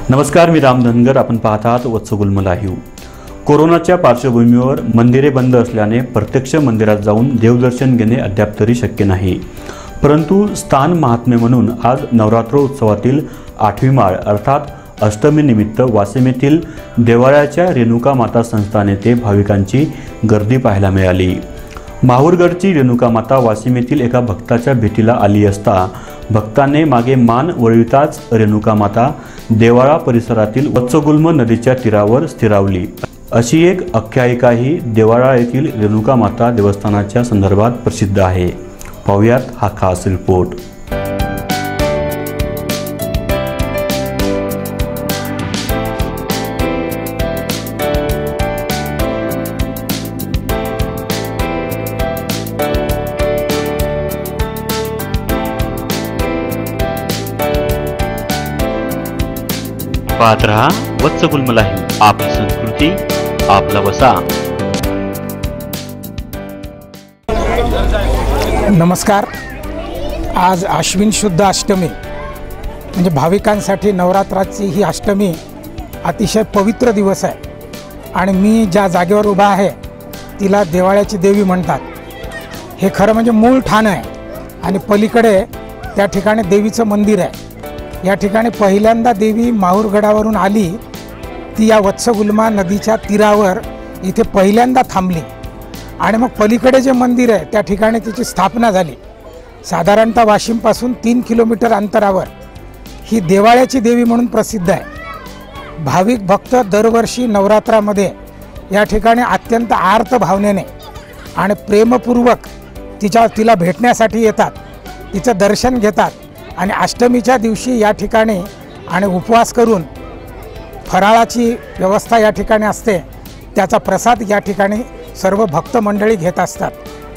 नमस्कार, मी राम धनगर. आपण पाहत आहात वत्सगुल्म लाईव्ह. कोरोनाच्या पार्श्वभूमीवर मंदिरे बंद असल्याने प्रत्यक्ष मंदिरात जाऊन देवदर्शन घेणे अद्याप तरी शक्य नाही. परंतु स्थान महात्म्य म्हणून आज नवरात्र उत्सवातील 8वी माळ अर्थात अष्टमी निमित्त वाशिम येथील देवाळ्याच्या रेणुका माता संस्थान येथे भाविकांची गर्दी पाहायला मिळाली. माहूरगडची रेणुका माता वाशिम येथील एका भक्ताच्या भेटीला आली असता भक्ताने मागे मान वळविताच रेणुका माता देवाळा परिसरातील वत्सगुल्म नदीच्या तीरावर स्थिरावली, अशी एक आख्यायिकाही देवाळा येथील रेणुका माता देवस्थानाच्या संदर्भात प्रसिद्ध आहे. पाहुयात हा खास रिपोर्ट. पाहत रहा वत्सगुल्म लाईव्ह. आपली संस्कृती आपला वसा. नमस्कार. आज आश्विन शुद्ध अष्टमी म्हणजे भाविकांसाठी नवरात्राची ही अष्टमी अतिशय पवित्र दिवस आहे आणि मी ज्या जागेवर उभा आहे तिला देवाळ्याची देवी म्हणतात. हे खरं म्हणजे मूळ ठाण आहे आणि पलीकडे त्या ठिकाणी देवीचं मंदिर आहे. या ठिकाणी पहिल्यांदा देवी माहूरगडावरून आली ती या वत्सगुल्मा नदीच्या तीरावर इथे पहिल्यांदा थांबली आणि मग पलीकडे जे मंदिर आहे त्या ठिकाणी तिची स्थापना झाली. साधारणतः वाशिमपासून 3 किलोमीटर अंतरावर ही देवाळ्याची देवी म्हणून प्रसिद्ध आहे. भाविक भक्त दरवर्षी नवरात्रामध्ये या ठिकाणी अत्यंत आर्त भावनेने आणि प्रेमपूर्वक तिला भेटण्यासाठी येतात, तिचं दर्शन घेतात आणि अष्टमीच्या दिवशी या ठिकाणी आणि उपवास करून फराळाची व्यवस्था या ठिकाणी असते. त्याचा प्रसाद या ठिकाणी सर्व भक्त मंडळी घेत असतात.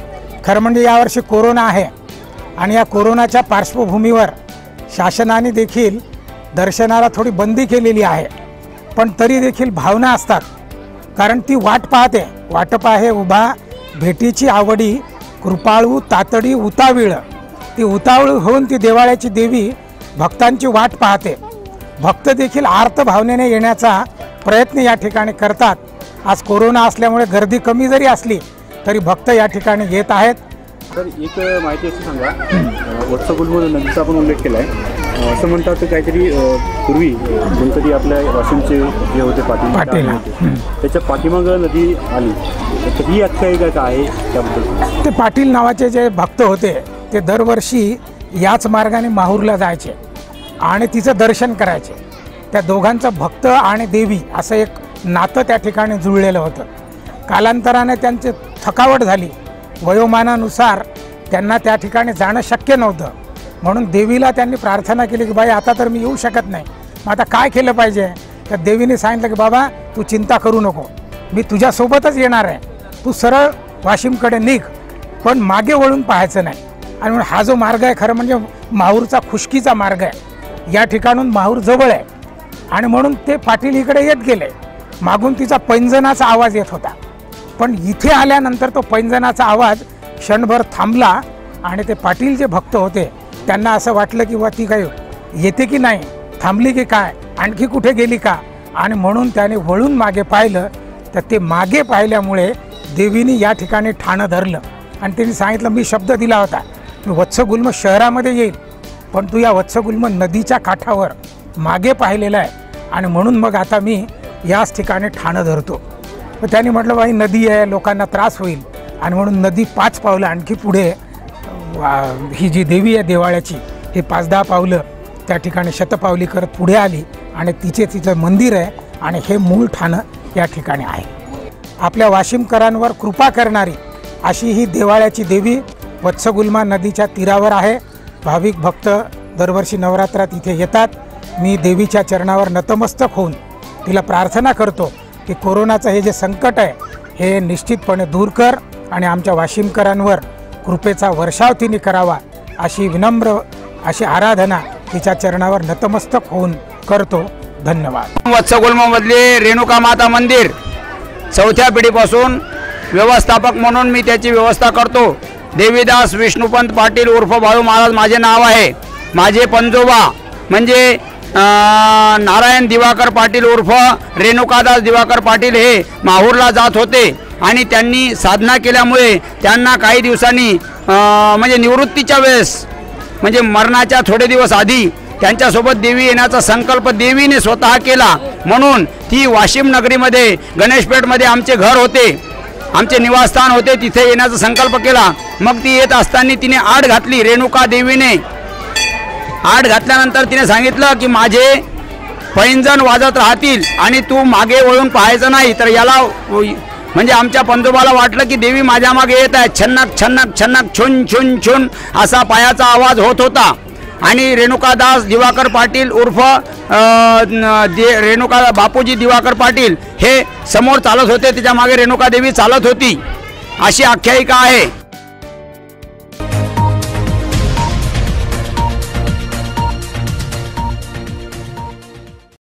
खरं म्हणजे यावर्षी कोरोना आहे आणि या कोरोनाच्या पार्श्वभूमीवर शासनाने देखील दर्शनाला थोडी बंदी केलेली आहे, पण तरी देखील भावना असतात. कारण ती वाट पाहते. वाटप आहे उभा भेटीची आवडी, कृपाळू तातडी उतावीळ. ती उतावळ होऊन ती देवाळ्याची देवी भक्तांची वाट पाहते. भक्त देखील आर्त भावनेने येण्याचा प्रयत्न या ठिकाणी करतात. आज कोरोना असल्यामुळे गर्दी कमी जरी असली तरी भक्त या ठिकाणी येत आहेत. तर एक माहिती अशी सांगा, वत्सगुल्म नदीचा आपण उल्लेख केला आहे. असं म्हणतात की काहीतरी पूर्वी गणपती आपल्या वाशिमचे जे होते पाटील त्याच्या पाठीमागं नदी आली, तर ही आख्यायिका काय आहे त्याबद्दल? ते पाटील नावाचे जे भक्त होते ते दरवर्षी याच मार्गाने माहूरला जायचे आणि तिचं दर्शन करायचे. त्या दोघांचं भक्त आणि देवी असं एक नातं त्या ठिकाणी जुळलेलं होतं. कालांतराने त्यांची थकावट झाली. वयोमानानुसार त्यांना त्या ठिकाणी जाणं शक्य नव्हतं. म्हणून देवीला त्यांनी प्रार्थना केली की बाई आता तर मी येऊ शकत नाही, मग आता काय केलं पाहिजे? तर देवीने सांगितलं की बाबा तू चिंता करू नको, मी तुझ्यासोबतच येणार आहे. तू सरळ वाशिमकडे निघ, पण मागे वळून पाहायचं नाही. आणि म्हणून हा जो मार्ग आहे खरं म्हणजे माहूरचा खुशकीचा मार्ग आहे. या ठिकाणून माहूर जवळ आहे आणि म्हणून ते पाटील इकडे येत गेले. मागून तिचा पैंजनाचा आवाज येत होता, पण इथे आल्यानंतर तो पैंजनाचा आवाज क्षणभर थांबला आणि ते पाटील जे भक्त होते त्यांना असं वाटलं की वा ती काय येते की नाही, थांबली की काय, आणखी कुठे गेली का. आणि म्हणून त्याने वळून मागे पाहिलं. तर ते मागे पाहिल्यामुळे देवीने या ठिकाणी ठाणं धरलं आणि त्यांनी सांगितलं, मी शब्द दिला होता मी वत्सगुल्म शहरामध्ये येईल, पण तू या वत्सगुल्म नदीच्या काठावर मागे पाहिलेलं आहे आणि म्हणून मग आता मी याच ठिकाणी ठाणं धरतो. तर त्यांनी म्हटलं बाई नदी आहे, लोकांना त्रास होईल. आणि म्हणून नदी 5 पावलं आणखी पुढे ही जी देवी आहे देवाळ्याची ही 5-10 पावलं त्या ठिकाणी शतपावली करत पुढे आली आणि तिचं मंदिर आहे आणि हे मूळ ठाणं या ठिकाणी आहे. आपल्या वाशिमकरांवर कृपा करणारी अशी ही देवाळ्याची देवी वत्सगुल्मा नदीच्या तीरावर आहे. भाविक भक्त दरवर्षी नवरात्रात इथे येतात. मी देवीच्या चरणावर नतमस्तक होऊन तिला प्रार्थना करतो की कोरोनाचं हे जे संकट आहे हे निश्चितपणे दूर कर आणि आमच्या वाशिमकरांवर कृपेचा वर्षाव तिने करावा अशी विनम्र अशी आराधना तिच्या चरणावर नतमस्तक होऊन करतो. धन्यवाद. वत्सगुल्ममधले रेणुका माता मंदिर 4थ्या पिढीपासून व्यवस्थापक म्हणून मी त्याची व्यवस्था करतो. देवीदास विष्णुपंत पाटील उर्फ बाळू महाराज माझे नाव आहे. माझे पंजोबा म्हणजे नारायण दिवाकर पाटील उर्फ रेणुकादास दिवाकर पाटील हे माहूरला जात होते आणि त्यांनी साधना केल्यामुळे त्यांना काही दिवसांनी म्हणजे निवृत्तीच्या वेळेस म्हणजे मरणाच्या थोडे दिवस आधी त्यांच्यासोबत देवी येण्याचा संकल्प देवीने स्वतः केला, म्हणून ती वाशिम नगरीमध्ये गणेशपेठमध्ये आमचे घर होते, आमचे निवासस्थान होते, तिथे येण्याचा संकल्प केला। मग ती येत असताना तिने आड घातली, रेणुका देवीने आड घातल्यानंतर तिने सांगितलं की माझे पैंजण वाजत राहतील आणि तू मागे वळून पाहायचं नाही। तर याला म्हणजे आमच्या पंजोबाला वाटलं की देवी माझ्या मागे येत आहे, छन्नक छन्नक छन्नक छुन छुन छुन असा पायाचा आवाज होत होता आणि रेणुकादास दिवाकर पाटील उर्फ रेणुका बापूजी दिवाकर पाटील हे समोर चालत होते, त्याच्या मागे रेणुका देवी चालत होती, अशी आख्यायिका आहे।